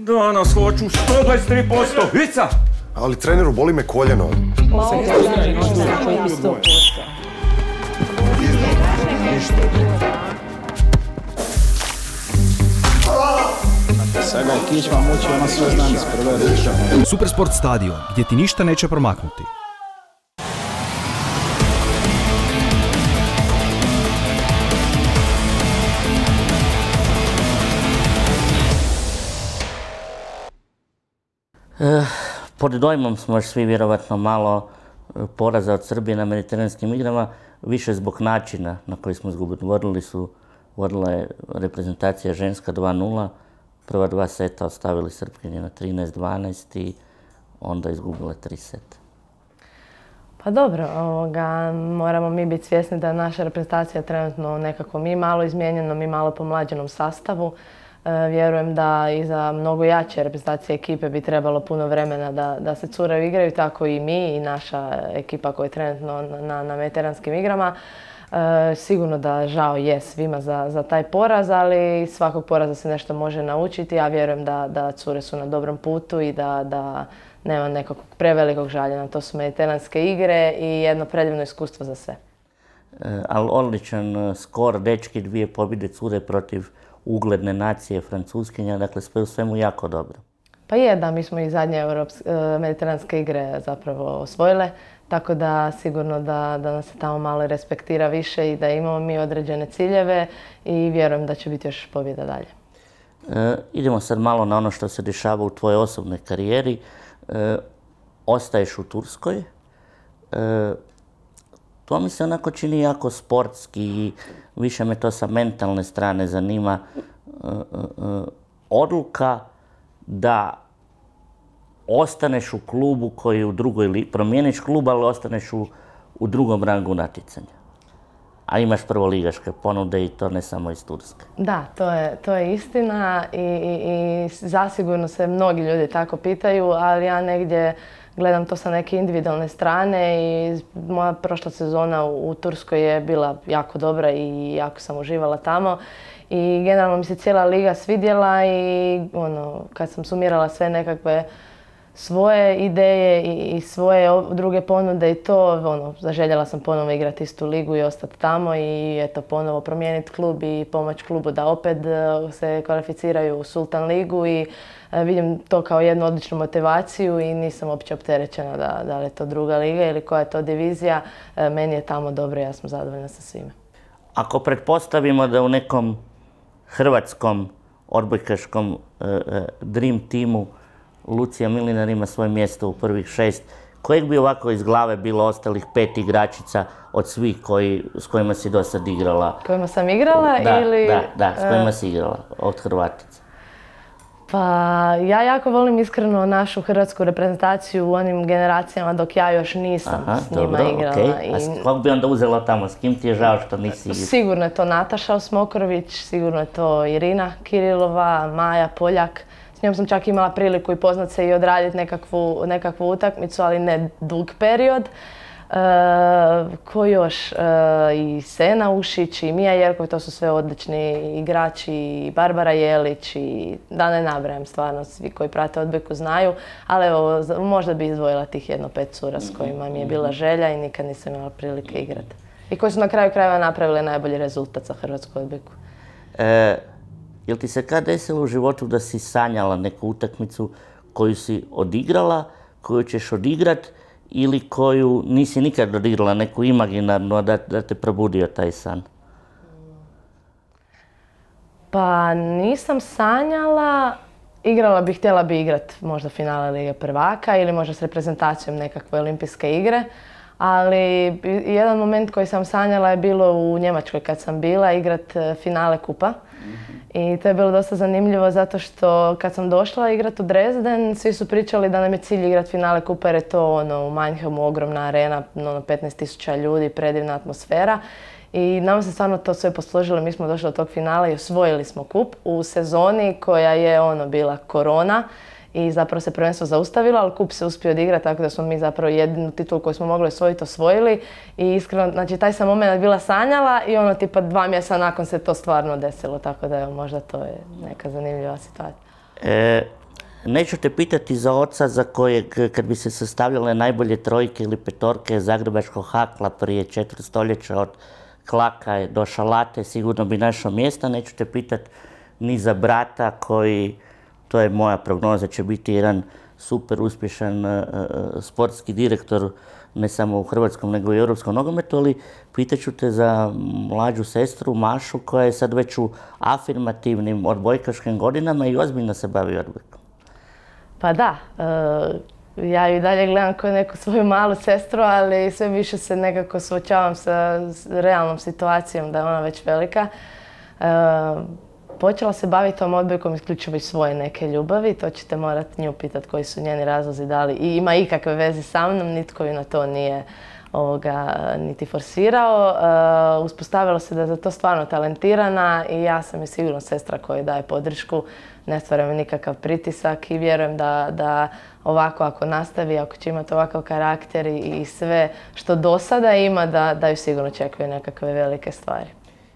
Danas hoću 123%, Vica! Ali treneru, boli me koljeno. Sada je kičma muči, ona sve znam iz prve ruke. Supersport stadion, gdje ti ništa neće promaknuti. Pod dojmom smo još svi vjerovatno malo poraza od Srbije na mediteranskim igrama, više zbog načina na koji smo izgubili. Vodila je reprezentacija ženska 2:0, prva dva seta ostavili Srpkinje na 13-12 i onda izgubile 3 seta. Pa dobro, moramo mi biti svjesni da je naša reprezentacija trenutno nekako mi malo izmijenjeno, mi malo pomlađenom sastavu. Vjerujem da i za mnogo jače reprezentacije ekipe bi trebalo puno vremena da se cure igraju, tako i mi i naša ekipa koja je trenutno na mediteranskim igrama. Sigurno da žao je svima za taj poraz, ali svakog poraza se nešto može naučiti. Ja vjerujem da cure su na dobrom putu i da nema nekog prevelikog žaljenja. To su mediteranske igre i jedno predivno iskustvo za sve. Ali odličan skor, dečki, 2 pobjede, cure protiv ugledne nacije Francuskinja, dakle sve u svemu jako dobro. Pa je, da, mi smo i zadnje mediteranske igre zapravo osvojile, tako da sigurno da nas se tamo malo respektira više i da imamo mi određene ciljeve i vjerujem da će biti još pobjeda dalje. Idemo sad malo na ono što se dešava u tvojoj osobnoj karijeri. Ostaješ u Turskoj. To mi se onako čini jako sportski i više me to sa mentalne strane zanima. Odluka da ostaneš u klubu koji je u drugoj ligi, promijeniš klub, ali ostaneš u drugom rangu natjecanja. A imaš prvoligaške ponude i to ne samo iz Turske. Da, to je istina i zasigurno se mnogi ljudi tako pitaju, ali ja negdje gledam to sa neke individualne strane i moja prošla sezona u Turskoj je bila jako dobra i jako sam uživala tamo. I generalno mi se cijela liga svidjela i kad sam sumirala sve nekakve svoje ideje i svoje druge ponude i to, zaželjela sam ponovo igrati istu ligu i ostati tamo i eto ponovo promijeniti klub i pomoći klubu da opet se kvalificiraju u Sultan ligu i vidim to kao jednu odličnu motivaciju i nisam uopće opterećena da li je to druga liga ili koja je to divizija. Meni je tamo dobro i ja sam zadovoljna sa svime. Ako pretpostavimo da u nekom hrvatskom odbojkaškom dream teamu Lucija Milinar ima svoje mjesto u prvih 6, kojeg bi ovako iz glave bilo ostalih 5 igračica od svih s kojima si do sad igrala? Kojima sam igrala ili... Da, s kojima si igrala od Hrvatica. Pa ja jako volim iskreno našu hrvatsku reprezentaciju u onim generacijama dok ja još nisam s njima igrala. A kog bi onda uzela tamo? S kim ti je žao što nisi igrala? Sigurno je to Nataša Osmokrović, sigurno je to Irina Kirilova, Maja Poljak. S njom sam čak imala priliku i poznat se i odraditi nekakvu utakmicu, ali ne dug period. Ko još? I Sena Ušić i Mija Jerkov, to su sve odlični igrači, i Barbara Jelić i da ne nabrajam, stvarno svi koji prate odbojku znaju, ali evo, možda bi izdvojila tih 5 cura s kojima mi je bila želja i nikad nisam imala prilike igrati. I koji su na kraju krajeva napravili najbolji rezultat za hrvatsku odbojku. Jel ti se kad desilo u životu da si sanjala neku utakmicu koju si odigrala, koju ćeš odigrat ili koju nisi nikad odigrala, neku imaginarnu, da te probudio taj san? Pa nisam sanjala. Htjela bi igrat možda finale Lige prvaka ili možda s reprezentacijom nekakve olimpijske igre. Ali jedan moment koji sam sanjala je bilo u Njemačkoj kad sam bila igrat finale kupa. I to je bilo dosta zanimljivo zato što kad sam došla igrat u Dresden, svi su pričali da nam je cilj igrat finale kupa jer je to u Mannheimu ogromna arena, 15.000 ljudi, predivna atmosfera. I nama se stvarno to sve posložilo, mi smo došli do tog finala i osvojili smo kup u sezoni koja je bila korona. I zapravo se prvenstvo zaustavilo, ali kup se uspio odigrati, tako da smo mi zapravo jedinu titulu koju smo mogli osvojili. I iskreno, znači taj sam moment bila sanjala i tipa 2 mjeseca nakon se to stvarno desilo, tako da možda to je neka zanimljiva situacija. Neću te pitati za oca za kojeg, kad bi se sastavljale najbolje trojke ili petorke zagrebačkog Hakla prije 4 stoljeća od Klaka do Šalate, sigurno bi našao mjesta. Neću te pitati ni za brata koji, to je moja prognoza, će biti jedan super uspješan sportski direktor, ne samo u hrvatskom nego i u europskom nogometu, ali pitat ću te za mlađu sestru Mašu koja je sad već u afirmativnim odbojkaškim godinama i ozbiljno se bavi odbojkom. Pa da, ja ju i dalje gledam kao neku svoju malu sestru, ali sve više se nekako suočavam sa realnom situacijom da je ona već velika. Počela se baviti tom odbojkom isključivo iz svoje neke ljubavi, to ćete morati nju pitati koji su njeni razlozi, da li i ima ikakve veze sa mnom, nitko ju na to nije niti forsirao. Uspostavilo se da je za to stvarno talentirana i ja sam je sigurno sestra koja daje podršku, ne stvaram nikakav pritisak i vjerujem da ovako ako nastavi, ako će imati ovakav karakter i sve što do sada ima, da ju sigurno očekuje nekakve velike stvari.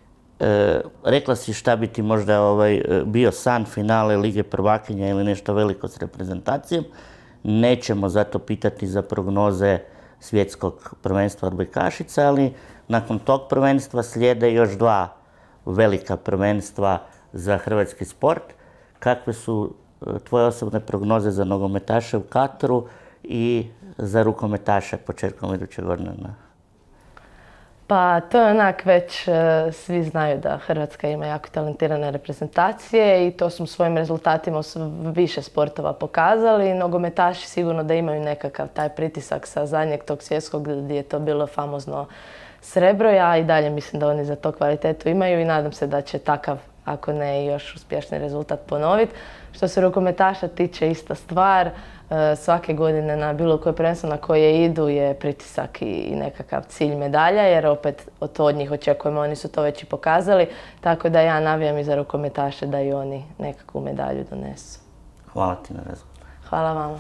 Rekla si šta bi ti možda bio san finale Lige prvakinja ili nešto veliko s reprezentacijom. Nećemo zato pitati za prognoze svjetskog prvenstva odbojkašica, ali nakon tog prvenstva slijede još 2 velika prvenstva za hrvatski sport. Kakve su tvoje osobne prognoze za nogometaše u Kataru i za rukometaše početkom iduće godine? Pa to je onak već svi znaju da Hrvatska ima jako talentirane reprezentacije i to smo svojim rezultatima u više sportova pokazali. Nogometaši sigurno da imaju nekakav taj pritisak sa zadnjeg tog svjetskog gdje je to bilo famozno srebro. Ja i dalje mislim da oni za to kvalitetu imaju i nadam se da će takav, ako ne još uspješni rezultat ponoviti. Što se rukometaša tiče, ista stvar. Svake godine na bilo koje prvenstvo na koje idu je pritisak i nekakav cilj medalja, jer opet od njih očekujemo, oni su to već i pokazali. Tako da ja navijam i za rukometaše da i oni nekakvu medalju donesu. Hvala ti na razgovor. Hvala vama.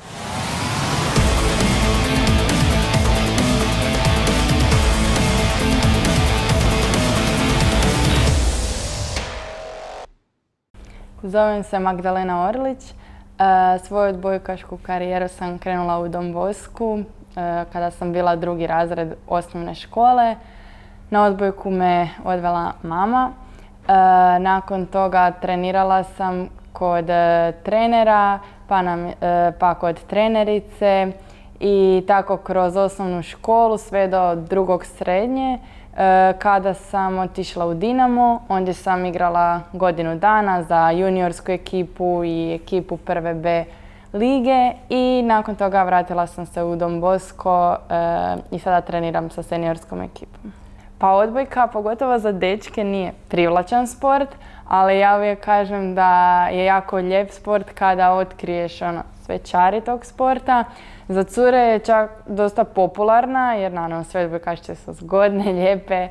Zovem se Magdalena Orlić. Svoju odbojkašku karijeru sam krenula u Don Bosku kada sam bila 2. razred osnovne škole. Na odbojku me odvela mama. Nakon toga trenirala sam kod trenera, pa kod trenerice i tako kroz osnovnu školu sve do 2. srednje. Kada sam otišla u Dinamo, ondje sam igrala godinu dana za juniorsku ekipu i ekipu prve B lige i nakon toga vratila sam se u Don Bosco i sada treniram sa seniorskom ekipom. Pa odbojka, pogotovo za dečke, nije privlačan sport, ali ja uvijek kažem da je jako lijep sport kada otkriješ sve čari tog sporta. Za cure je čak dosta popularna, jer naravno sve odbojkašice su zgodne, lijepe.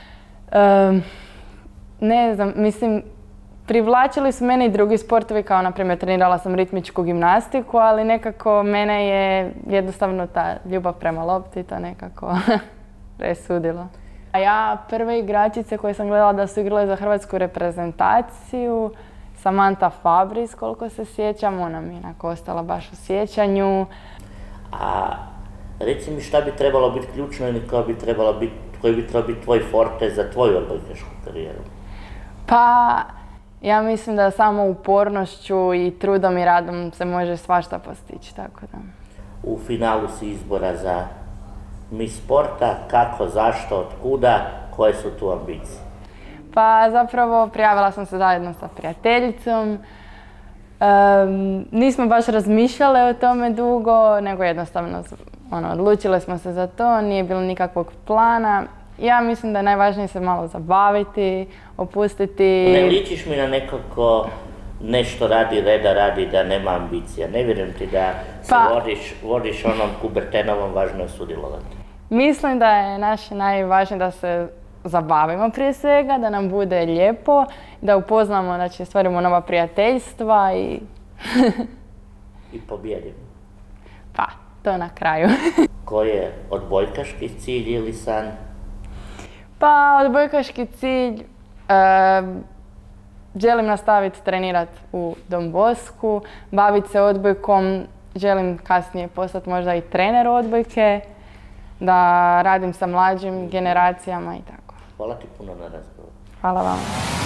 Ne znam, mislim, privlačili su mene i drugi sportovi, kao na primjer trenirala sam ritmičku gimnastiku, ali nekako mene je jednostavno ta ljubav prema lopti to nekako presudilo. A ja prve igračice koje sam gledala da su igrale za hrvatsku reprezentaciju, Samantha Fabris, koliko se sjećam, ona mi je ostala baš u sjećanju. A reci mi šta bi trebalo biti ključno ili koji bi trebalo biti tvoj forte za tvoju odbojkašku karijeru? Pa, ja mislim da samo upornošću i trudom i radom se može svašta postići, tako da. U finalu si izbora za Miss sporta, kako, zašto, otkuda, koje su tu ambicije? Pa zapravo prijavila sam se zajedno sa prijateljicom. Nismo baš razmišljale o tome dugo, nego jednostavno odlučile smo se za to, nije bilo nikakvog plana. Ja mislim da je najvažnije se malo zabaviti, opustiti. Ne ličiš mi na nekako nešto radi, reda radi, da nema ambicija. Ne vjerujem ti da se vodiš onom Kubertenovom, važno je sudjelovati. Mislim da je naše najvažnije da se zabavimo prije svega, da nam bude lijepo, da upoznamo, znači stvorimo nova prijateljstva i... I pobjedimo. Pa, to na kraju. Koji je odbojkaški cilj ili san? Pa, odbojkaški cilj želim nastaviti trenirati u Don Bosku, baviti se odbojkom, želim kasnije postati možda i trener odbojke, da radim sa mlađim generacijama i tako. Hvala ti puno na razgovoru. Hvala vam.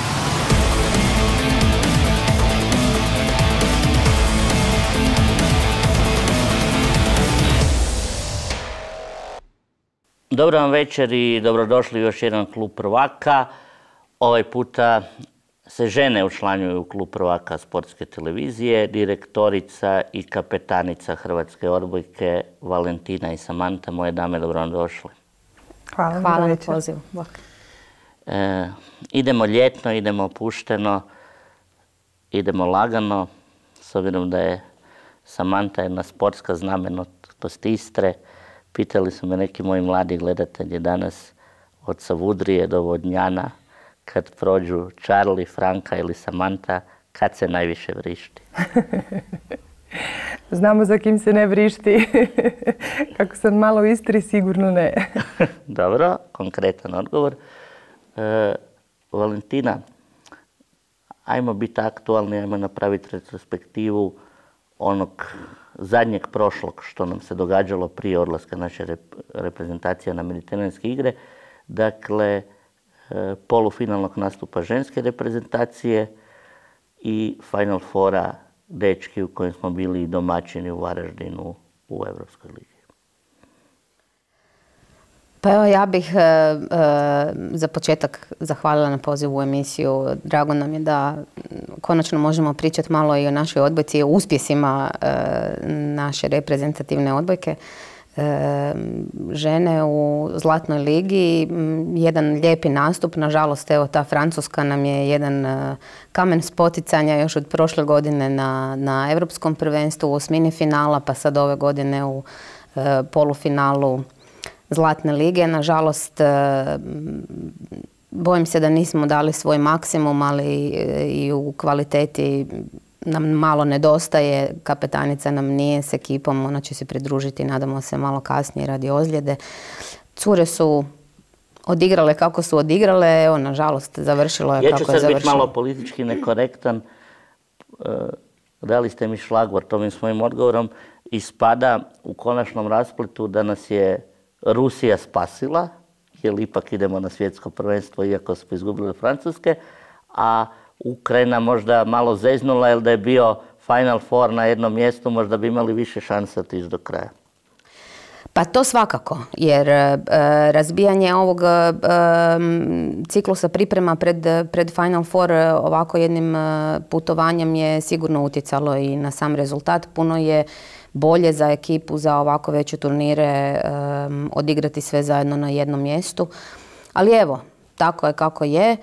Dobro vam večer i dobrodošli u još jedan klub prvaka. Ovaj puta se žene učlanjuju u klub prvaka Sportske televizije, direktorica i kapetanica Hrvatske odbojke Valentina i Samanta. Moje dame, dobro vam došli. Hvala na pozivu. Idemo ljetno, idemo opušteno, idemo lagano, s obzirom da je Samanta jedna sportska znamenitost Istre. Pitali su me neki moji mladi gledatelji danas od Savudrije do Vodnjana, kad prođu Charlie, Franka ili Samanta, kad se najviše vrišti? Znamo za kim se ne vrišti. Kako sam malo u Istri, sigurno ne. Dobro, konkretan odgovor. Valentina, ajmo biti aktualni, ajmo napraviti retrospektivu onog zadnjeg prošlog što nam se događalo prije odlaska naše reprezentacije na Mediteranske igre. Dakle, polufinalnog nastupa ženske reprezentacije i Final Fora dečki u kojem smo bili domaćini u Varaždinu u Europskoj ligi. Pa evo, ja bih za početak zahvalila na pozivu u emisiju. Drago nam je da konačno možemo pričati malo i o našoj odbojci i o uspjesima naše reprezentativne odbojke. Žene u Zlatnoj ligi, jedan lijepi nastup. Nažalost, evo, ta Francuska nam je jedan kamen spoticanja još od prošle godine na Europskom prvenstvu, u osmini finala, pa sad ove godine u polufinalu Zlatne lige. Nažalost, bojim se da nismo dali svoj maksimum, ali i u kvaliteti nam malo nedostaje. Kapetanica nam nije s ekipom, ona će se pridružiti, nadamo se, malo kasnije radi ozljede. Cure su odigrale kako su odigrale, evo, nažalost, završilo je kako je završilo. Ja ću sad biti malo politički nekorektan. Dali ste mi šlagvort ovim svojim odgovorom. Ispada u konačnom raspletu da nas je Rusija spasila, jer ipak idemo na svjetsko prvenstvo iako smo izgubili od Francuske, a Ukrajina možda malo zeznula, jer da je bio Final Four na jednom mjestu, možda bi imali više šanse otići do kraja. Pa to svakako, jer razbijanje ovog ciklusa priprema pred Final Four ovako jednim putovanjem je sigurno utjecalo i na sam rezultat. Puno je bolje za ekipu, za ovako veće turnire odigrati sve zajedno na jednom mjestu. Ali evo, tako je kako je.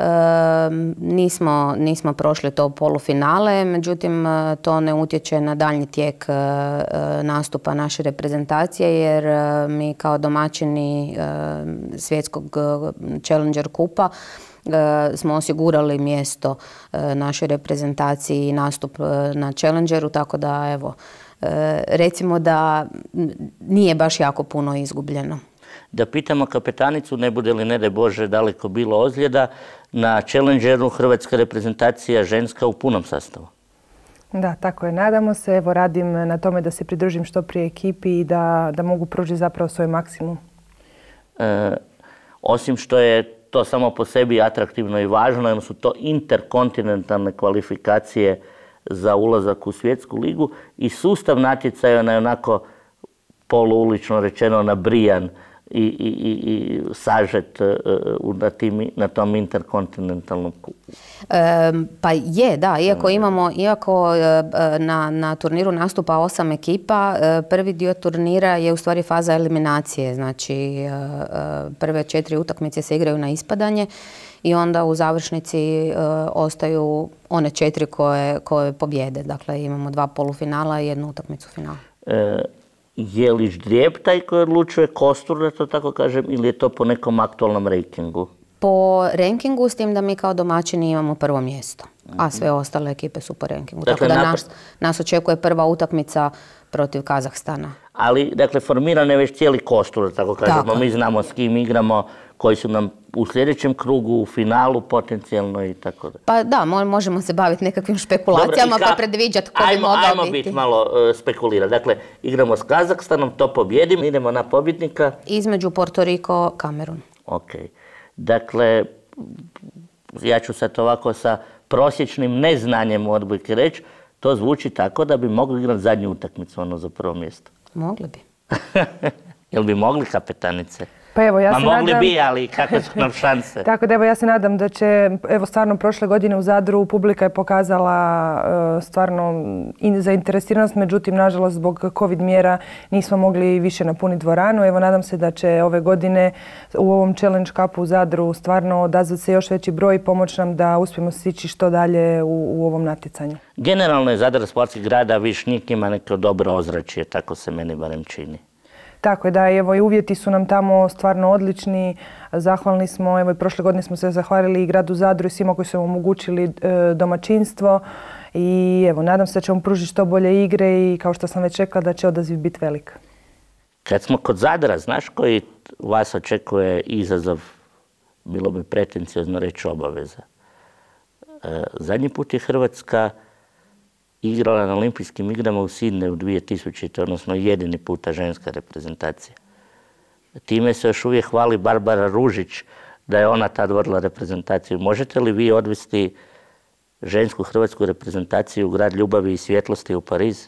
Nismo prošli to polufinale, međutim to ne utječe na daljnji tijek nastupa naše reprezentacije, jer mi kao domaćini svjetskog Challenger kupa smo osigurali mjesto našoj reprezentaciji i nastup na Challengeru, tako da evo, recimo da nije baš jako puno izgubljeno. Da pitamo kapetanicu, ne bude li, ne daj Bože, daleko bilo ozljeda, na Challengeru Hrvatska reprezentacija ženska u punom sastavu. Da, tako je. Nadamo se. Evo, radim na tome da se pridružim što prije ekipi i da mogu pružiti zapravo svoj maksimum. Osim što je to samo po sebi atraktivno i važno, jer su to interkontinentalne kvalifikacije za ulazak u svjetsku ligu i sustav natjecaja na onako poluulično rečeno nabrijan i sažet na tom interkontinentalnom kupu. Pa je, da, iako na turniru nastupa 8 ekipa, prvi dio turnira je u stvari faza eliminacije, znači prve 4 utakmice se igraju na ispadanje i onda u završnici ostaju one 4 koje pobjede. Dakle, imamo 2 polufinala i 1 utakmicu finala. Je li ždrijeb taj koji odlučuje kostur, da to tako kažem, ili je to po nekom aktualnom rankingu? Po rankingu, s tim da mi kao domaćini imamo prvo mjesto, a sve ostale ekipe su po rankingu. Dakle, tako da nas očekuje prva utakmica protiv Kazahstana. Ali, dakle, formiran je već cijeli kostur, da tako kažemo. Mi znamo s kim igramo, koji su nam u sljedećem krugu, u finalu potencijalno i tako da. Pa da, možemo se baviti nekakvim špekulacijama pa predviđati ko bi mogao biti. Ajmo biti malo spekulirati. Dakle, igramo s Kazahstanom, to pobjedimo, idemo na pobjednika. Između Porto Riko, Kamerun. Ok. Dakle, ja ću sad ovako sa prosječnim neznanjem u odbojke reći, to zvuči tako da bi mogli igrati zadnju utakmicu, ono za prvo mjesto. Mogli bi. Jel bi mogli, kapetanice? Pa evo, ja se nadam... mogli bi, ali kakve su nam šanse? Tako da evo, ja se nadam da će, evo stvarno prošle godine u Zadru publika je pokazala stvarno zainteresiranost, međutim, nažalost, zbog COVID mjera nismo mogli više napuniti dvoranu. Evo, nadam se da će ove godine u ovom Challenge Cupu u Zadru stvarno odazvati se još veći broj i pomoći nam da uspijemo stići što dalje u ovom natjecanju. Generalno je Zadar sportski grad, a Višnjik ima neko dobro ozračje, tako se meni barem čini. Tako je, da, evo i uvjeti su nam tamo stvarno odlični. Zahvalni smo, evo i prošle godine smo se zahvalili i gradu Zadru i svima koji su nam omogućili domaćinstvo. I evo, nadam se da ćemo pružiti što bolje igre i kao što sam već rekla da će odaziv biti velik. Kad smo kod Zadra, znaš koji vas očekuje izazov, bilo bi pretenciozno reći obaveza? Zadnji put je Hrvatska igrala na olimpijskim igrama u Sidneju 2000. odnosno jedini puta ženska reprezentacija. Time se još uvijek hvali Barbara Ružić da je ona tad vodila reprezentaciju. Možete li vi odvesti žensku hrvatsku reprezentaciju u grad ljubavi i svjetlosti u Pariz?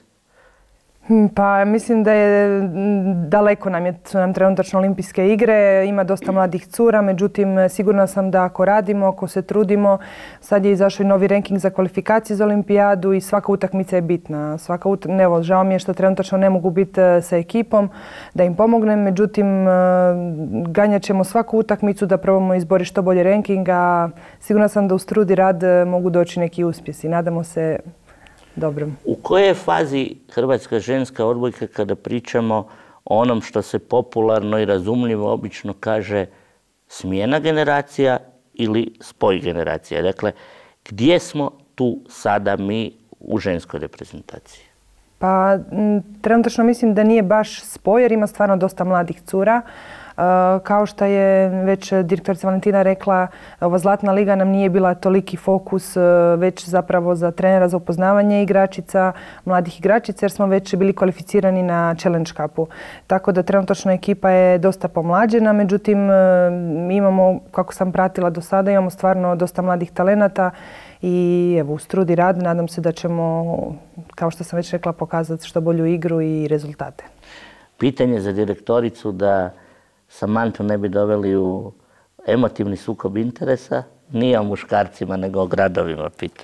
Pa mislim da je daleko su nam trenutačno olimpijske igre, ima dosta mladih cura, međutim sigurna sam da ako radimo, ako se trudimo, sad je izašao i novi ranking za kvalifikacije za olimpijadu i svaka utakmica je bitna. Evo, žao mi je što trenutačno ne mogu biti sa ekipom da im pomognem, međutim ganjat ćemo svaku utakmicu da probamo izboriti što bolje ranking, a sigurna sam da uz trud i rad mogu doći neki uspjesi. Nadamo se dobrom. U kojoj je fazi hrvatska ženska odbojka kada pričamo o onom što se popularno i razumljivo obično kaže smjena generacija ili spoj generacija? Dakle, gdje smo tu sada mi u ženskoj reprezentaciji? Pa trenutačno mislim da nije baš spoj jer ima stvarno dosta mladih cura. Kao što je već direktorica Valentina rekla, ova Zlatna liga nam nije bila toliki fokus već zapravo za trenera za upoznavanje igračica, mladih igračica jer smo već bili kvalificirani na Challenge Cupu. Tako da trenutačno ekipa je dosta pomlađena, međutim imamo, kako sam pratila do sada, imamo stvarno dosta mladih talenata i evo, uz trud i rad nadam se da ćemo, kao što sam već rekla, pokazati što bolju igru i rezultate. Pitanje za direktoricu da Samantu ne bi doveli u emotivni sukob interesa, nije o muškarcima nego o gradovima pitanje.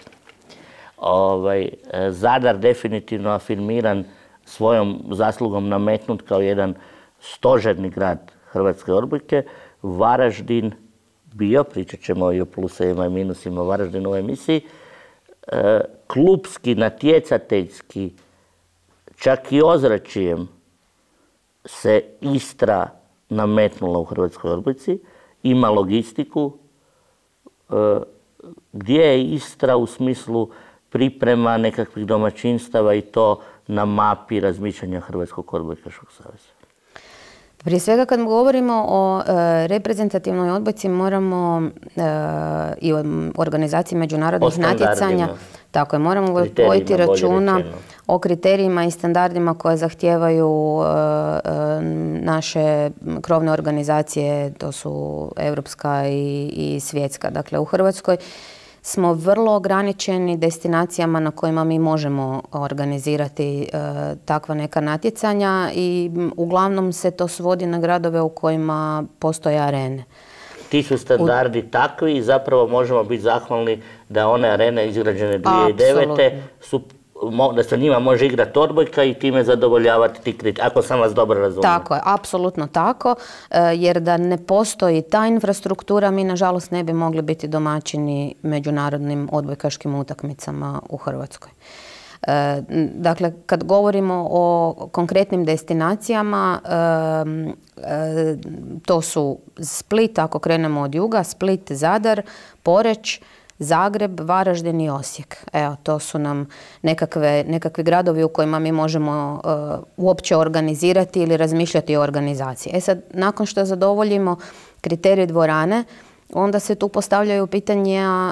Zadar definitivno afirmiran, svojom zaslugom nametnut kao jedan stožerni grad hrvatske odbojke. Varaždin bio, pričat ćemo i o plusevima i minusima Varaždinu u ovoj emisiji, klupski, natjecateljski, čak i ozračijem se Istra nametnula u hrvatskoj odbojci, ima logistiku. Gdje je Istra u smislu priprema nekakvih domaćinstava i to na mapi razmišljanja Hrvatskog odbojkaškog saveza? Prije svega kad govorimo o reprezentativnoj odbojci moramo i o organizaciji međunarodnih natjecanja, tako je, moramo voditi računa o kriterijima i standardima koje zahtijevaju naše krovne organizacije, to su europska i svjetska. Dakle, u Hrvatskoj smo vrlo ograničeni destinacijama na kojima mi možemo organizirati takva neka natjecanja i uglavnom se to svodi na gradove u kojima postoje arene. Ti su standardi takvi i zapravo možemo biti zahvalni da one arene izgrađene 2009. da se njima može igrati odbojka i time zadovoljavati ti kriteriji, ako sam vas dobro razumio. Tako je, apsolutno tako, jer da ne postoji ta infrastruktura, mi nažalost ne bi mogli biti domaćini međunarodnim odbojkaškim utakmicama u Hrvatskoj. Dakle, kad govorimo o konkretnim destinacijama, to su Split, ako krenemo od juga, Split, Zadar, Poreč, Zagreb, Varaždin i Osijek. Evo, to su nam nekakvi gradovi u kojima mi možemo uopće organizirati ili razmišljati o organizaciji. Sad, nakon što zadovoljimo kriterij dvorane, onda se tu postavljaju pitanja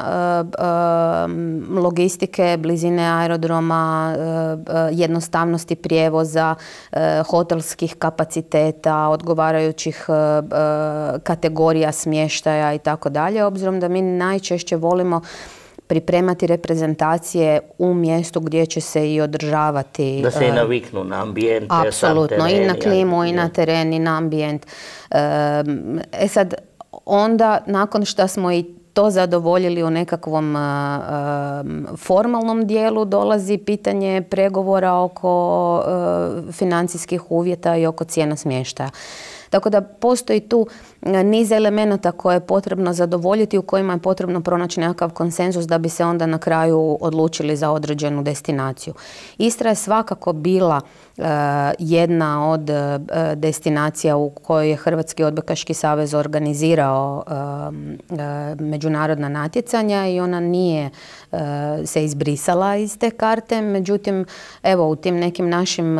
logistike, blizine aerodroma, jednostavnosti prijevoza, hotelskih kapaciteta, odgovarajućih kategorija smještaja i tako dalje, obzirom da mi najčešće volimo pripremati reprezentacije u mjestu gdje će se i održavati. Da se i naviknu na ambijent. Apsolutno, i na klimu, i na teren, i na ambijent. Sad, onda, nakon što smo i to zadovoljili u nekakvom formalnom dijelu, dolazi pitanje pregovora oko financijskih uvjeta i oko cijena smještaja. Tako da postoji tu niz elemenata koje je potrebno zadovoljiti, u kojima je potrebno pronaći nekakav konsenzus da bi se onda na kraju odlučili za određenu destinaciju. Istra je svakako bila jedna od destinacija u kojoj je Hrvatski odbojkaški savez organizirao međunarodna natjecanja i ona nije se izbrisala iz te karte. Međutim, evo, u tim nekim našim,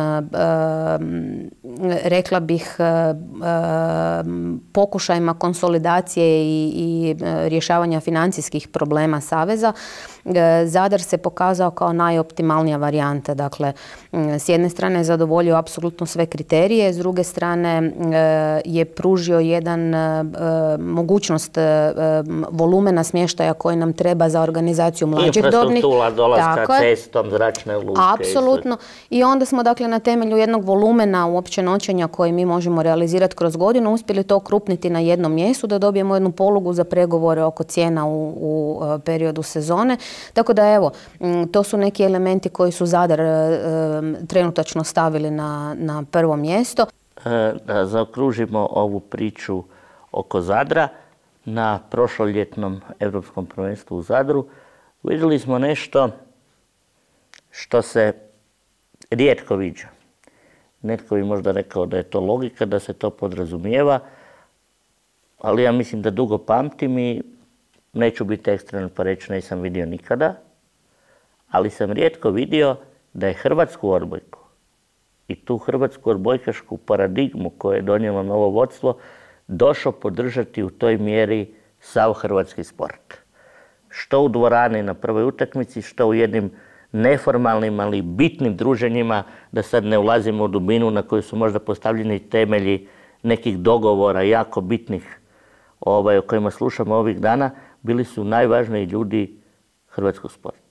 rekla bih, pokušajima konsolidacije i rješavanja financijskih problema saveza, Zadar se pokazao kao najoptimalnija varijanta. Dakle, s jedne strane je zadovoljio apsolutno sve kriterije, s druge strane je pružio jedan mogućnost volumena smještaja koji nam treba za organizaciju mlađih dobnih. Infrastruktura dolaska cestom, zračne luke. Apsolutno. I onda smo, dakle, na temelju jednog volumena uopće noćenja koji mi možemo realizirati kroz godinu uspjeli to okrupniti na jednom mjestu, da dobijemo jednu polugu za pregovore oko cijena u periodu sezone. Tako da, evo, to su neki elementi koji su Zadar trenutačno stavili na prvo mjesto. Da zaokružimo ovu priču oko Zadra, na prošloljetnom Europskom prvenstvu u Zadru vidjeli smo nešto što se rijetko viđa. Netko bi možda rekao da je to logika, da se to podrazumijeva, ali ja mislim da dugo pamtim i neću biti ekstreman pa reći nisam vidio nikada, ali sam rijetko vidio da je hrvatsku odbojku i tu hrvatsku odbojkašku paradigmu koju je donijelo novo vodstvo došao podržati u toj mjeri sav hrvatski sport. Što u dvorani na prvoj utakmici, što u jednim neformalnim, ali bitnim druženjima, da sad ne ulazimo u dubinu na koju su možda postavljeni temelji nekih dogovora jako bitnih o kojima slušamo ovih dana, bili su najvažniji ljudi hrvatskog sporta.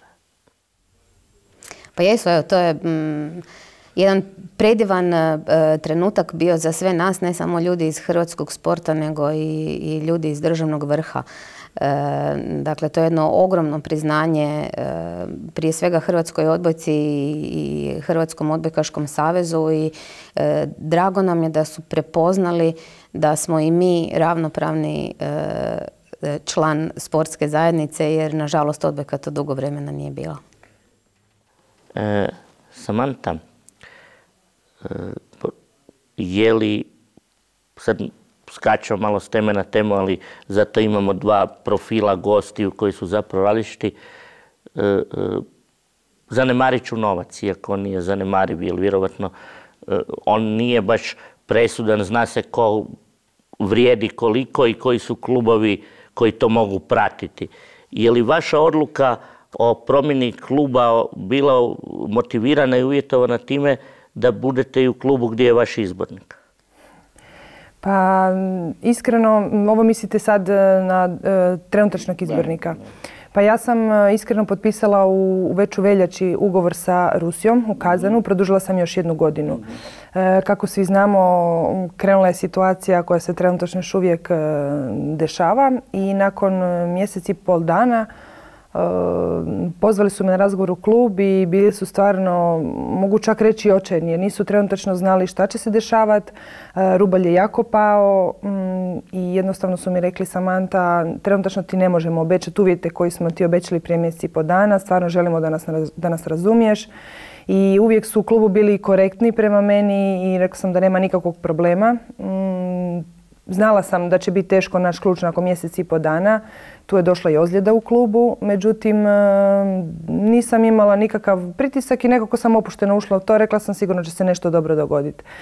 Pa jesu, evo, to je jedan predivan trenutak bio za sve nas, ne samo ljudi iz hrvatskog sporta, nego i ljudi iz državnog vrha. Dakle, to je jedno ogromno priznanje prije svega Hrvatskoj odbojci i Hrvatskom odbojkaškom savezu i drago nam je da su prepoznali da smo i mi ravnopravni član sportske zajednice, jer nažalost odbojka to dugo vremena nije bila. Samanta, je li, sad skačemo malo s teme na temu, ali zato imamo dva profila gostiju koji su zapravo različiti, zanemarit ću novac, iako on nije zanemariv, jer vjerovatno on nije baš presudan, zna se ko vrijedi koliko i koji su klubovi koji to mogu pratiti. Je li vaša odluka o promjeni kluba bila motivirana i uvjetovana time da budete i u klubu gdje je vaš izbornik? Pa iskreno, ovo mislite sad na trenutačnog izbornika. Pa ja sam iskreno potpisala već u veljači ugovor sa Rusijom u Kazanu. Produžila sam još 1 godinu. Kako svi znamo, krenula je situacija koja se trenutačno još uvijek dešava i nakon mjesec i pol dana pozvali su me na razgovor u klub i bili su stvarno, mogu čak reći, očajni jer nisu trenutačno znali šta će se dešavati. Rubalj je jako pao i jednostavno su mi rekli: Samanta, trenutačno ti ne možemo obećati uvjete koji smo ti obećali prije mjesec i pol dana, stvarno želimo da nas razumiješ. I uvijek su u klubu bili korektni prema meni i rekla sam da nema nikakvog problema. Znala sam da će biti teško naš ključ nakon mjesec i pol dana. Tu je došla i ozljeda u klubu, međutim nisam imala nikakav pritisak i nekako sam opušteno ušla u to. Rekla sam sigurno će se nešto dobro dogoditi.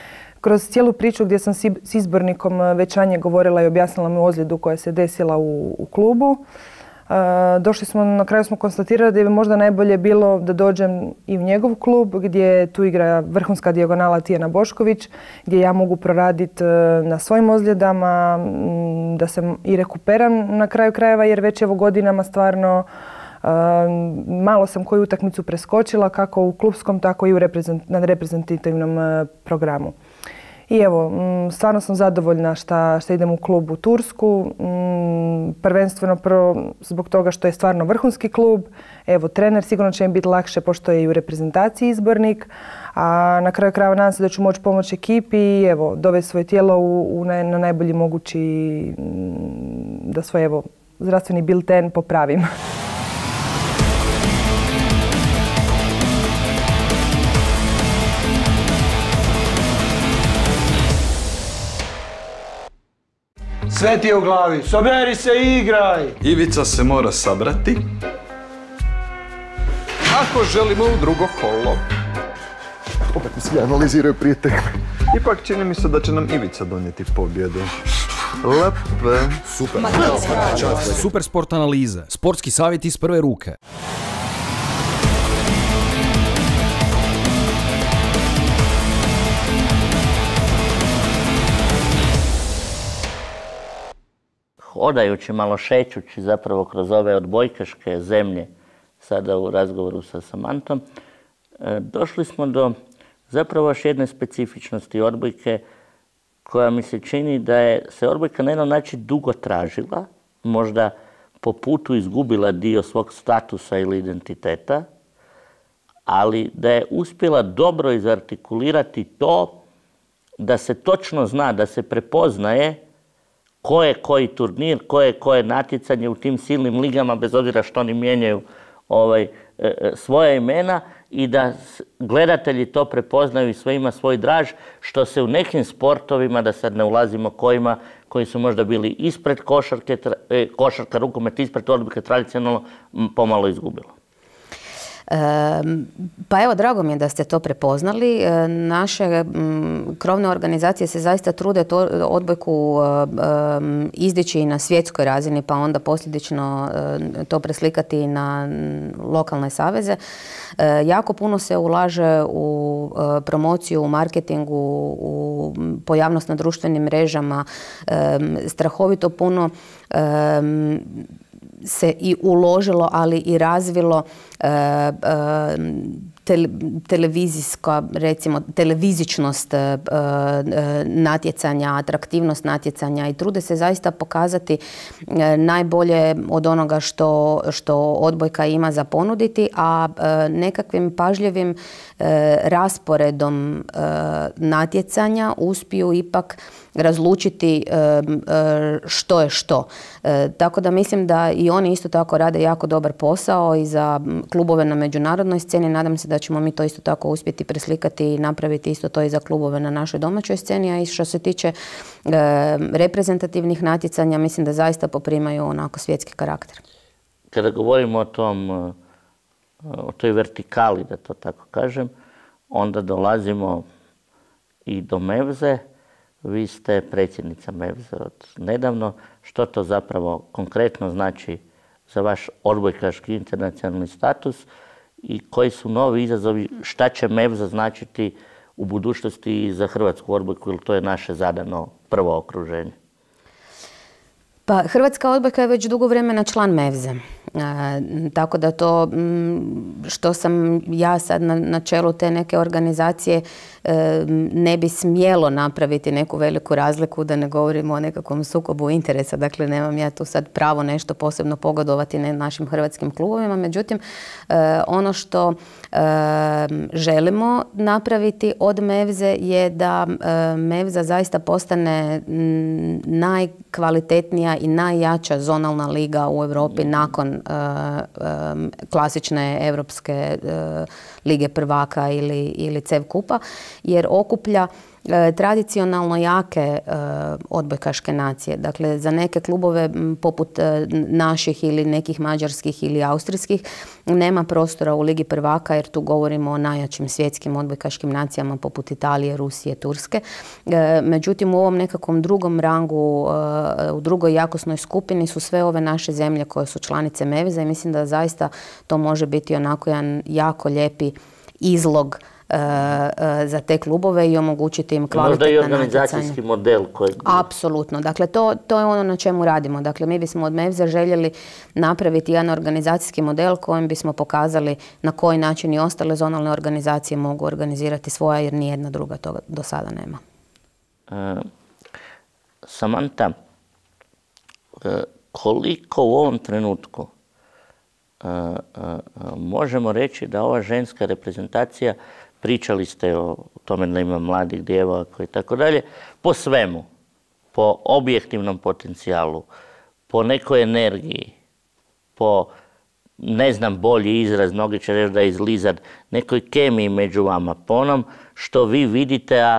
kroz cijelu priču gdje sam s izbornikom već ranije govorila i objasnila mi ozljedu koja se desila u klubu, došli smo, na kraju smo konstatirali da bi možda najbolje bilo da dođem i u njegov klub gdje tu igra vrhunska dijagonala Tijana Bošković, gdje ja mogu proraditi na svojim ozljedama, da se i rekuperam na kraju krajeva, jer već evo godinama stvarno malo sam koju utakmicu preskočila, kako u klubskom, tako i na reprezentativnom programu. I evo, stvarno sam zadovoljna što idem u klub u Tursku. Prvenstveno prvo zbog toga što je stvarno vrhunski klub. Evo, trener sigurno će im biti lakše pošto je i u reprezentaciji izbornik. A na kraju krajeva nadam se da ću moći pomoći ekipi i evo, dovesti svoje tijelo na najbolji mogući, da svoj evo, zdravstveni bilten popravim. Sve ti je u glavi, soberi se i igraj! Ivica se mora sabrati. Ako želimo u drugo kolo. Opet mi svi analiziraju prije tekme. Ipak čini mi se da će nam Ivica donijeti pobjedu. Lepe. Super. Super sport analize. Sportski savjet iz prve ruke. Hodajući, malo šećući zapravo kroz ove odbojkaške zemlje, sada u razgovoru sa Samantom, došli smo do zapravo još jedne specifičnosti odbojke koja mi se čini da je se odbojka na jedan način dugo tražila, možda po putu izgubila dio svog statusa ili identiteta, ali da je uspjela dobro izartikulirati to da se točno zna, da se prepoznaje ko je koji turnir, koje natjecanje u tim silnim ligama, bez obzira što oni mijenjaju svoja imena, i da gledatelji to prepoznaju i sve ima svoj draž, što se u nekim sportovima, da sad ne ulazimo kojima, koji su možda bili ispred košarka, rukomet ispred odbojke tradicionalno, pomalo izgubilo. Pa evo, drago mi je da ste to prepoznali. Naše krovne organizacije se zaista trude odbojku izdići i na svjetskoj razini, pa onda posljedično to preslikati i na lokalne saveze. Jako puno se ulaže u promociju, u marketingu, u pojavnost na društvenim mrežama. Strahovito puno se i uložilo, ali i razvilo televizijska, recimo, televizičnost natjecanja, atraktivnost natjecanja i trude se zaista pokazati najbolje od onoga što odbojka ima za ponuditi, a nekakvim pažljivim rasporedom natjecanja uspiju ipak razlučiti što je što. Tako da mislim da i oni isto tako rade jako dobar posao i za klubove na međunarodnoj sceni. Nadam se da ćemo mi to isto tako uspjeti preslikati i napraviti isto to i za klubove na našoj domaćoj sceni. A i što se tiče reprezentativnih natjecanja, mislim da zaista poprimaju onako svjetski karakter. Kada govorimo o toj vertikali, da to tako kažem, onda dolazimo i do Mevze. Vi ste predsjednica Mevze od nedavno. Što to zapravo konkretno znači za vaš odbojkaški internacionalni status i koji su novi izazovi, šta će Mevza značiti u budućnosti i za hrvatsku odbojku, jer to je naše zadano prvo okruženje? Pa, hrvatska odbojka je već dugo vremena član Mevze. Tako da to što sam ja sad na čelu te neke organizacije ne bi smjelo napraviti neku veliku razliku, da ne govorimo o nekakvom sukobu interesa. Dakle, nemam ja tu sad pravo nešto posebno pogodovati našim hrvatskim klubovima. Međutim, ono što želimo napraviti od Mevze je da Mevza zaista postane najkvalitetnija i najjača zonalna liga u Europi nakon klasične Europske lige prvaka ili CEV kupa, jer okuplja tradicionalno jake odbojkaške nacije. Dakle, za neke klubove poput naših ili nekih mađarskih ili austrijskih nema prostora u Ligi prvaka jer tu govorimo o najjačim svjetskim odbojkaškim nacijama poput Italije, Rusije, Turske. Međutim, u ovom nekakvom drugom rangu, u drugoj jakosnoj skupini su sve ove naše zemlje koje su članice Meveza i mislim da zaista to može biti onako jedan jako lijepi izlog za te klubove i omogućiti im kvalitetna natjecanja. Možda i organizacijski model koji... Apsolutno. Dakle, to je ono na čemu radimo. Dakle, mi bismo od Mevza željeli napraviti jedan organizacijski model kojim bismo pokazali na koji način i ostale zonalne organizacije mogu organizirati svoja, jer nijedna druga toga do sada nema. Samanta, koliko u ovom trenutku možemo reći da ova ženska reprezentacija, pričali ste o tome da ima mladih djevojaka i tako dalje, po svemu, po objektivnom potencijalu, po nekoj energiji, po, ne znam, bolji izraz, mnogi će reći da je izlizat, nekoj kemiji među vama, po onom što vi vidite, a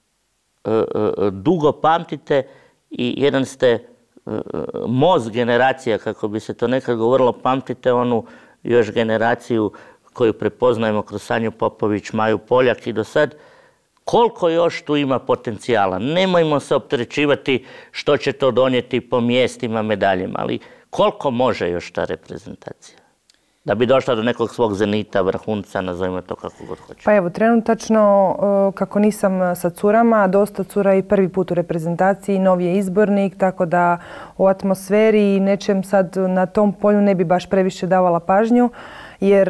dugo pamtite i jedan ste mozg generacija, kako bi se to nekad govorilo, pamtite onu još generaciju koju prepoznajemo kroz Sanju Popović, Maju Poljak i do sad, koliko još tu ima potencijala. Nemojmo se opterećivati što će to donijeti po mjestima, medaljima, ali koliko može još ta reprezentacija da bi došla do nekog svog zenita, vrhunca, nazovimo to kako god hoće. Pa evo, trenutačno, kako nisam sa curama, dosta cura i prvi put u reprezentaciji, novi je izbornik, tako da o atmosferi i nečem sad na tom polju ne bi baš previše davala pažnju, jer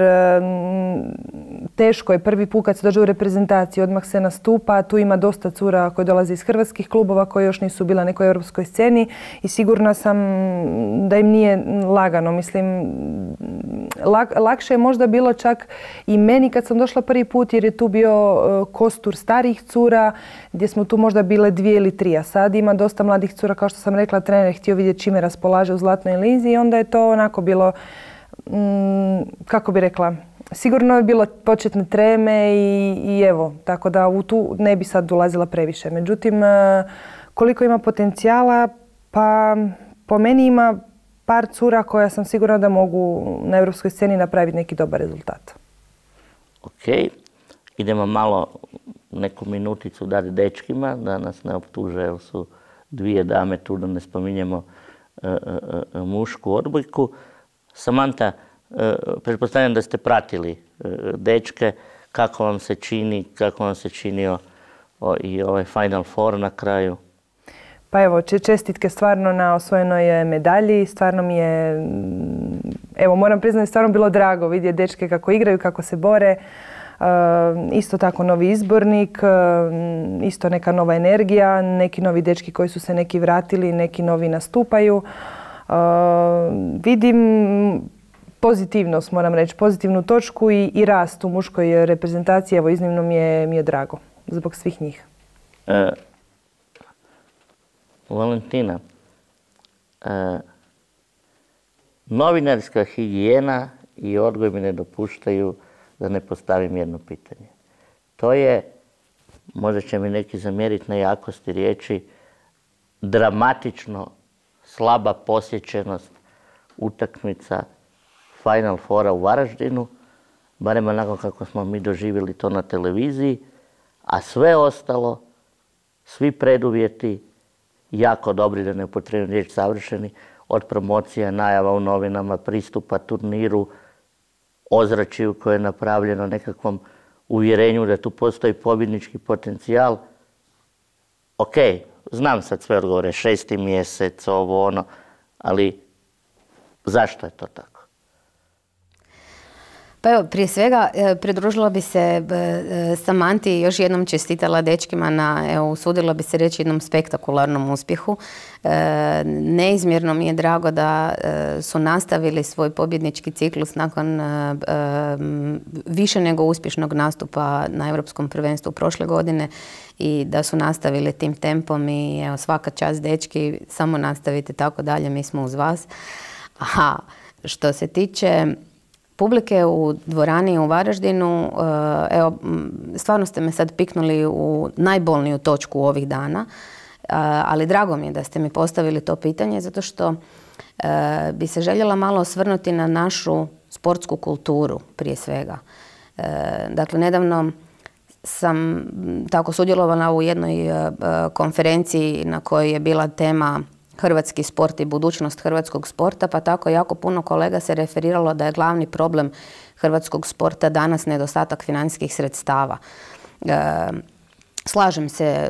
teško je prvi put kad se dođe u reprezentaciju, odmah se nastupa, tu ima dosta cura koje dolaze iz hrvatskih klubova koje još nisu bila na nekoj europskoj sceni i sigurna sam da im nije lagano. Mislim, lakše je možda bilo čak i meni kad sam došla prvi put jer je tu bio kostur starih cura gdje smo tu možda bile 2 ili 3, a sad ima dosta mladih cura, kao što sam rekla, trener je htio vidjeti čime raspolaže u Zlatnoj lizi i onda je to onako bilo, kako bi rekla, sigurno je bilo početne treme i evo, tako da u tu ne bi sad ulazila previše. Međutim, koliko ima potencijala, pa po meni ima par cura koja sam sigurna da mogu na europskoj sceni napraviti neki dobar rezultat. Ok, idemo malo neku minuticu dati dečkima, da nas ne optuže jer su 2 dame tu, da ne spominjemo mušku odbojku. Samanta, pretpostavljam da ste pratili dečke, kako vam se čini, kako vam se činio i ovaj Final Four na kraju? Pa evo, čestitke stvarno na osvojenoj medalji, stvarno mi je, evo moram priznati, stvarno bilo drago vidjeti dečke kako igraju, kako se bore. Isto tako novi izbornik, isto neka nova energija, neki novi dečki koji su se neki vratili, neki novi nastupaju. Vidim pozitivnost, moram reći, pozitivnu točku i rast u muškoj reprezentaciji. Evo, iznimno mi je drago zbog svih njih. Valentina, novinarska higijena i odgoj mi ne dopuštaju da ne postavim jedno pitanje. To je, možda će mi neki zamjeriti na jakosti riječi, dramatično slaba posjećenost utakmica Final Fora u Varaždinu, barem onako kako smo mi doživjeli to na televiziji, a sve ostalo, svi preduvjeti, jako dobri, da ne upotrijebim riječ savršeni, od promocija, najava u novinama, pristupa turniru, ozračju koje je napravljeno nekakvom uvjerenju da tu postoji pobjednički potencijal. Ok, znam sad sve odgovore, 6. mjesec, ovo ono, ali zašto je to tako? Pa evo, prije svega pridružila bi se Samanti i još jednom čestitala dečkima na, evo, usudila bi se reći, jednom spektakularnom uspjehu. Neizmjerno mi je drago da su nastavili svoj pobjednički ciklus nakon više nego uspješnog nastupa na Europskom prvenstvu prošle godine i da su nastavili tim tempom i evo, svaka čast dečki, samo nastavite tako dalje, mi smo uz vas. Aha, što se tiče publike u dvorani u Varaždinu, evo, stvarno ste me sad piknuli u najbolniju točku ovih dana, ali drago mi je da ste mi postavili to pitanje, zato što bi se željela malo osvrnuti na našu sportsku kulturu prije svega. Dakle, nedavno sam tako sudjelovala u jednoj konferenciji na kojoj je bila tema hrvatski sport i budućnost hrvatskog sporta, pa tako jako puno kolega se referiralo da je glavni problem hrvatskog sporta danas nedostatak financijskih sredstava. Slažem se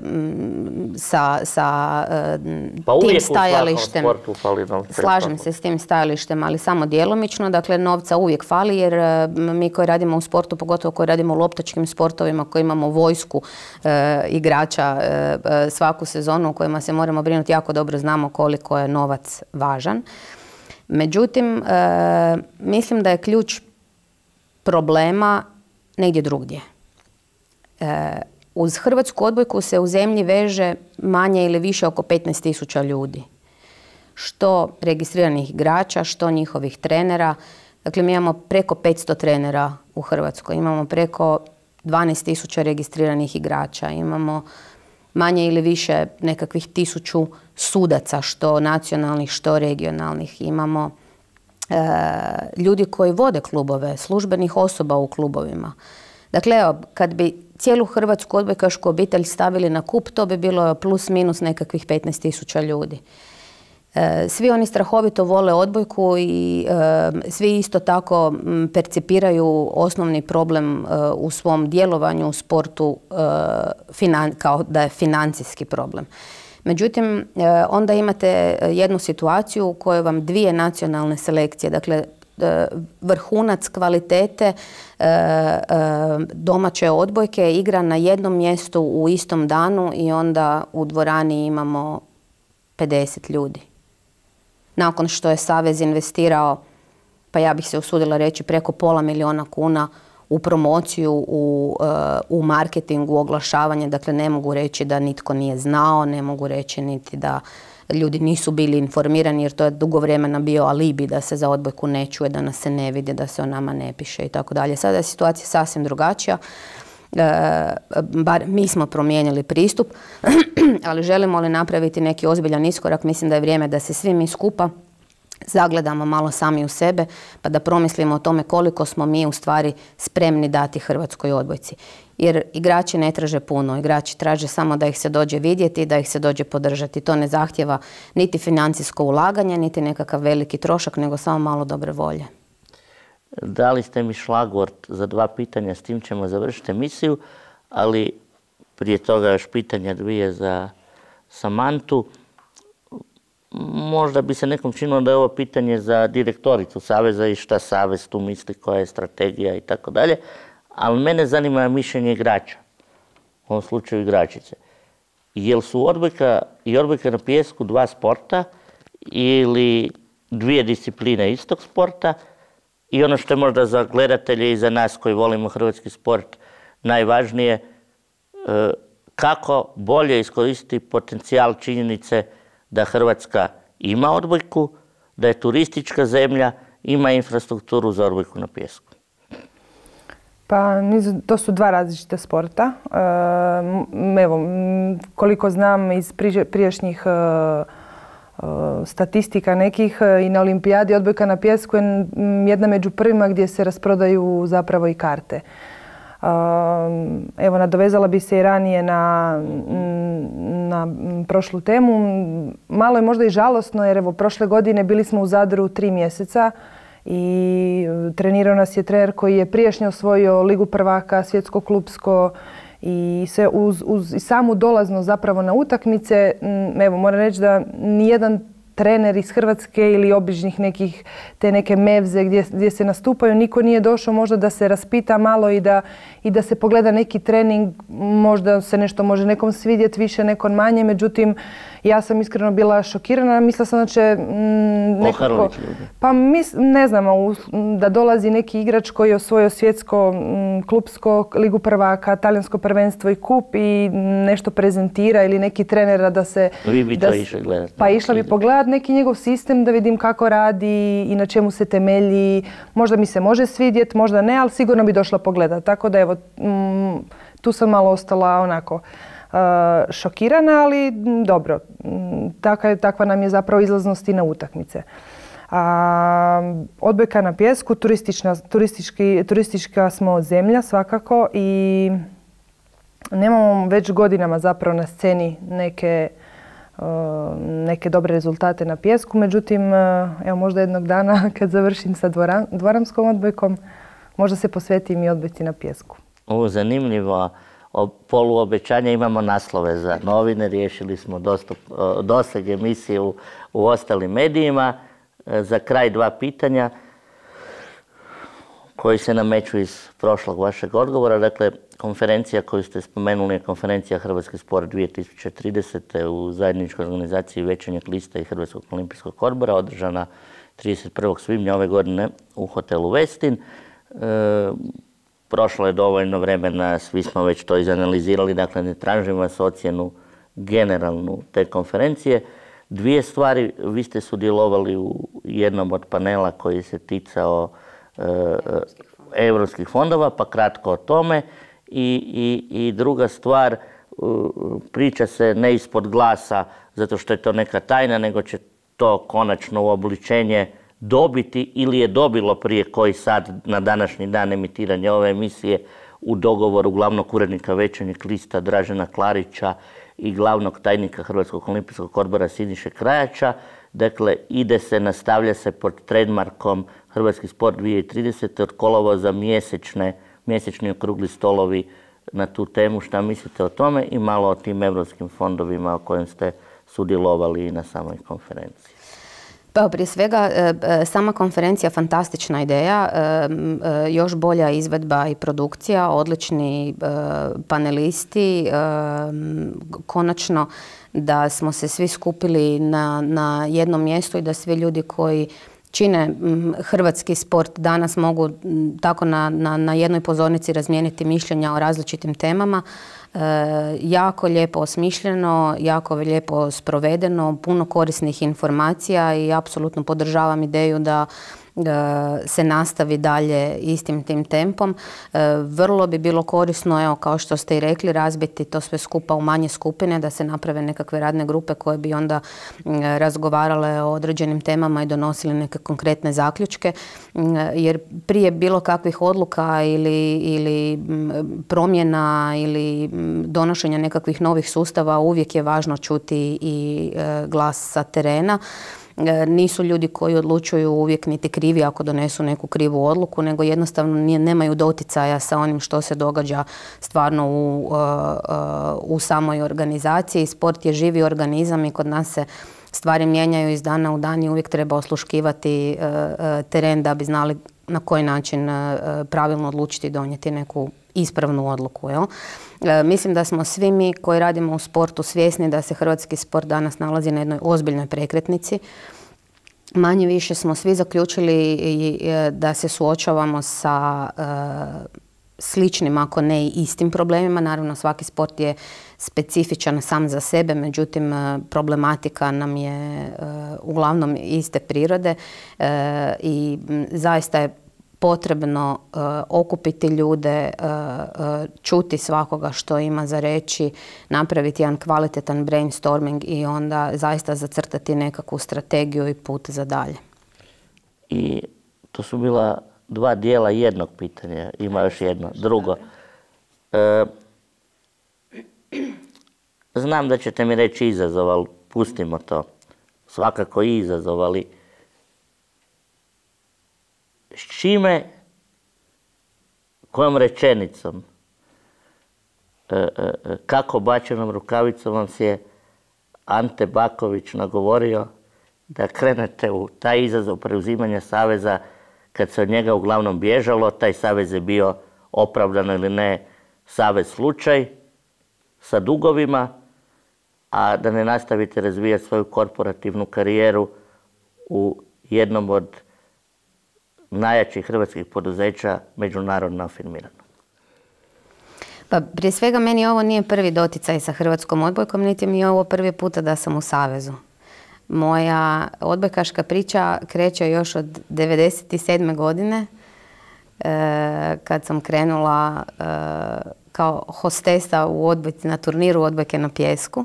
sa tim stajalištem. Slažem se s tim stajalištem, ali samo djelomično. Dakle, novca uvijek fali jer mi koji radimo u sportu, pogotovo koji radimo u loptačkim sportovima, koji imamo vojsku igrača svaku sezonu u kojima se moramo brinuti, jako dobro znamo koliko je novac važan. Međutim, mislim da je ključ problema negdje drugdje. Uz hrvatsku odbojku se u zemlji veže manje ili više oko 15.000 ljudi. Što registriranih igrača, što njihovih trenera. Dakle, mi imamo preko 500 trenera u Hrvatskoj. Imamo preko 12.000 registriranih igrača. Imamo manje ili više nekakvih 1000 sudaca, što nacionalnih, što regionalnih. Imamo ljudi koji vode klubove, službenih osoba u klubovima. Dakle, evo, kad bi cijelu hrvatsku odbojkašku obitelj stavili na kup, to bi bilo plus minus nekakvih 15.000 ljudi. Svi oni strahovito vole odbojku i svi isto tako percipiraju osnovni problem u svom djelovanju u sportu kao da je financijski problem. Međutim, onda imate jednu situaciju u kojoj vam dvije nacionalne selekcije, dakle vrhunac kvalitete domaće odbojke igra na jednom mjestu u istom danu i onda u dvorani imamo 50 ljudi. Nakon što je Savez investirao, pa ja bih se usudila reći, preko $500.000 kuna u promociju, u marketingu, u oglašavanje. Dakle, ne mogu reći da nitko nije znao, ne mogu reći niti da ljudi nisu bili informirani jer to je dugo vremena bio alibi da se za odbojku ne čuje, da nas se ne vidi, da se o nama ne piše i tako dalje. Sada je situacija sasvim drugačija. Bar mi smo promijenili pristup, ali želimo li napraviti neki ozbiljan iskorak, mislim da je vrijeme da se svi mi skupa zagledamo malo sami u sebe pa da promislimo o tome koliko smo mi u stvari spremni dati hrvatskoj odbojci. Jer igrači ne traže puno, igrači traže samo da ih se dođe vidjeti i da ih se dođe podržati. To ne zahtjeva niti financijsko ulaganje, niti nekakav veliki trošak, nego samo malo dobre volje. Dali ste mi šlagvort za 2 pitanja, s tim ćemo završiti emisiju, ali prije toga još pitanja 2 za Samantu. Možda bi se nekom činilo da je ovo pitanje za direktoricu Saveza i šta Savez tu misli, koja je strategija i tako dalje, ali mene zanima mišljenje igrača, u ovom slučaju igračice. Jel su odbojka i odbojka na pijesku 2 sporta ili 2 discipline istog sporta? I ono što je možda za gledatelje i za nas koji volimo hrvatski sport najvažnije, kako bolje iskoristiti potencijal činjenice da Hrvatska ima odbojku, da je turistička zemlja, ima infrastrukturu za odbojku na pijesku. Pa to su 2 različita sporta. Evo, koliko znam iz prijašnjih statistika nekih i na olimpijadi odbojka na pijesku je jedna među prvima gdje se rasprodaju zapravo i karte. Evo, nadovezala bi se i ranije na prošlu temu. Malo je možda i žalosno jer evo prošle godine bili smo u Zadru 3 mjeseca i trenirao nas je trener koji je prijašnje osvojio Ligu prvaka, svjetsko klupsko i sve uz samu dolaznost zapravo na utakmice. Evo, moram reći da nijedan trener iz Hrvatske ili običnih nekih te neke mevze gdje se nastupaju, niko nije došao možda da se raspita malo i da se pogleda neki trening, možda se nešto može nekom svidjeti više, nekom manje, međutim Ja sam iskreno bila šokirana, mislila sam da će nekako... Pa ne znam, da dolazi neki igrač koji je osvojio svjetsko, klubsko, ligu prvaka, talijansko prvenstvo i kup i nešto prezentira ili neki trenera da se... Vi bi to išli gledati. Pa išla bi pogledati neki njegov sistem da vidim kako radi i na čemu se temelji. Možda mi se može svidjeti, možda ne, ali sigurno bi došla pogledati. Tako da evo, tu sam malo ostala onako šokirana, ali dobro. Takva nam je zapravo izlaznost i na utakmice. Odbojka na pjesku, turistička smo zemlja svakako i nemamo već godinama zapravo na sceni neke dobre rezultate na pjesku. Međutim, evo možda jednog dana kad završim sa dvoramskom odbojkom, možda se posvetim i odbojci na pjesku. Ovo zanimljivo poluobećanje, imamo naslove za novine, riješili smo doseg emisije u ostalim medijima. Za kraj 2 pitanja koji se nameću iz prošlog vašeg odgovora. Dakle, konferencija koju ste spomenuli je konferencija Hrvatski sport 2030. u zajedničkoj organizaciji Večernjeg lista i Hrvatskog olimpijskog odbora, održana 31. svibnja ove godine u hotelu Westin. Prošlo je dovoljno vremena, svi smo već to izanalizirali, dakle ne tražim vas ocjenu generalnu te konferencije. 2 stvari, vi ste sudjelovali u jednom od panela koji se ticao europskih fondova, pa kratko o tome. I druga stvar, priča se ne ispod glasa zato što je to neka tajna, nego će to konačno uobličenje dobiti ili je dobilo prije koji sad na današnji dan emitiranja ove emisije u dogovoru glavnog urednika Večernjeg lista Dražena Klarića i glavnog tajnika Hrvatskog olimpijskog odbora Siniše Krajača. Dakle, nastavlja se pod trademarkom Hrvatski sport 2030. od kolovoza mjesečni okrugli stolovi na tu temu. Šta mislite o tome i malo o tim europskim fondovima o kojim ste sudjelovali i na samoj konferenciji? Pa prije svega, sama konferencija fantastična ideja, još bolja izvedba i produkcija, odlični panelisti, konačno da smo se svi skupili na jednom mjestu i da svi ljudi koji čine hrvatski sport danas mogu tako na jednoj pozornici razmijeniti mišljenja o različitim temama. Jako lijepo osmišljeno, jako lijepo sprovedeno, puno korisnih informacija i apsolutno podržavam ideju da se nastavi dalje istim tim tempom. Vrlo bi bilo korisno, evo, kao što ste i rekli, razbiti to sve skupa u manje skupine, da se naprave nekakve radne grupe koje bi onda razgovarale o određenim temama i donosili neke konkretne zaključke. Jer prije bilo kakvih odluka ili promjena ili donošenja nekakvih novih sustava uvijek je važno čuti i glas sa terena. Nisu ljudi koji odlučuju uvijek niti krivi ako donesu neku krivu odluku, nego jednostavno nemaju doticaja sa onim što se događa stvarno u samoj organizaciji. Sport je živi organizam i kod nas se stvari mijenjaju iz dana u dan i uvijek treba osluškivati teren da bi znali na koji način pravilno odlučiti i donijeti neku ispravnu odluku. Jel? Mislim da smo svi mi koji radimo u sportu svjesni da se hrvatski sport danas nalazi na jednoj ozbiljnoj prekretnici. Manje više smo svi zaključili da se suočavamo sa sličnim, ako ne i istim problemima. Naravno, svaki sport je specifičan sam za sebe, međutim problematika nam je uglavnom iste prirode i zaista je potrebno okupiti ljude, čuti svakoga što ima za reći, napraviti jedan kvalitetan brainstorming i onda zaista zacrtati nekakvu strategiju i put za dalje. I to su bila 2 dijela jednog pitanja. Ima još jedno. Drugo. Znam da ćete mi reći izazov, ali pustimo to. Svakako i izazov, ali s čime, kojom rečenicom, kako bačenom rukavicom vam se je Ante Baković nagovorio da krenete u taj izazov preuzimanja saveza kad se od njega uglavnom bježalo, taj savez je bio opravdano ili ne savez slučaj sa dugovima a da ne nastavite razvijati svoju korporativnu karijeru u jednom od najjačih hrvatskih poduzeća međunarodno afirmirano? Pa prije svega meni ovo nije prvi doticaj sa hrvatskom odbojkom, niti mi je ovo prvi puta da sam u savezu. Moja odbojkaška priča kreće još od 1997. godine kad sam krenula kao hostesa u odbojci, na turniru odbojke na pijesku.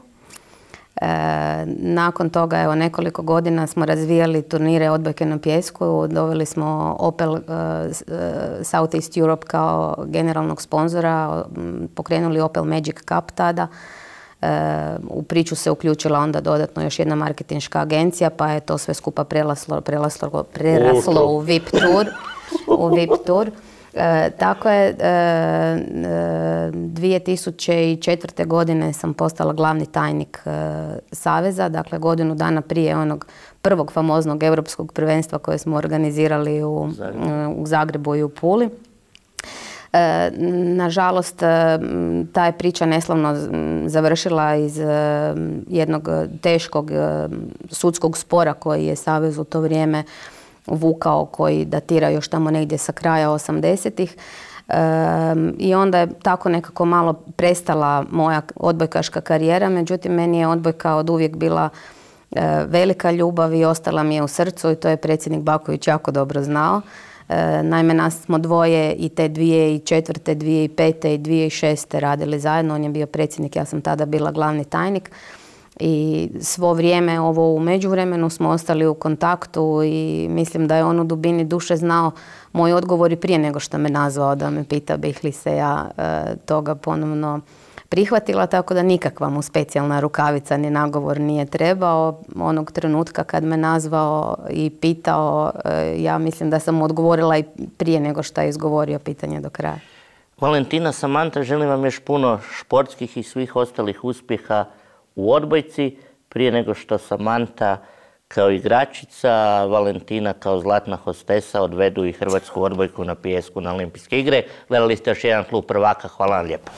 Nakon toga, evo, nekoliko godina smo razvijali turnire odbojke na pijesku. Doveli smo Opel Southeast Europe kao generalnog sponzora, pokrenuli Opel Magic Cup tada. U priču se uključila onda dodatno još jedna marketinška agencija, pa je to sve skupa preraslo u VIP tour. Tako je, 2004. godine sam postala glavni tajnik Saveza, dakle godinu dana prije onog prvog famoznog europskog prvenstva koje smo organizirali u Zagrebu i u Puli. Nažalost, ta je priča neslavno završila iz jednog teškog sudskog spora koji je Savez u to vrijeme vukao, koji datira još tamo negdje sa kraja 80-ih. I onda je tako nekako malo prestala moja odbojkaška karijera, međutim meni je odbojka od uvijek bila velika ljubav i ostala mi je u srcu i to je predsjednik Baković jako dobro znao. Naime, nas smo dvoje i te 2004., 2005. i 2006. radili zajedno. On je bio predsjednik, ja sam tada bila glavni tajnik. I svo vrijeme ovo u međuvremenu smo ostali u kontaktu i mislim da je on u dubini duše znao moj odgovor i prije nego što me nazvao da me pita bih li se ja toga ponovno prihvatila, tako da nikakva mu specijalna rukavica ni nagovor nije trebao. Onog trenutka kad me nazvao i pitao, ja mislim da sam mu odgovorila i prije nego što je izgovorio pitanje do kraja. Valentina, Samanta, želim vam još puno športskih i svih ostalih uspjeha u odbojci, prije nego što Samanta kao igračica, Valentina kao zlatna hostesa odvedu i hrvatsku odbojku na pijesku na Olimpijske igre. Gledali ste još jedan Klub prvaka, hvala vam lijepo.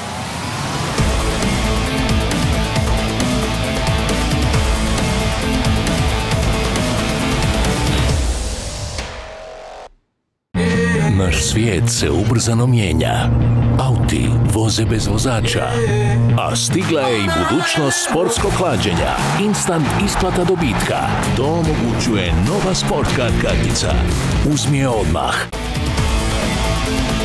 Naš svijet se ubrzano mijenja. Auti voze bez vozača. A stigla je i budućnost sportskog klađenja. Instant isplata dobitka. To omogućuje nova Sportcard kartica. Uzmi je odmah.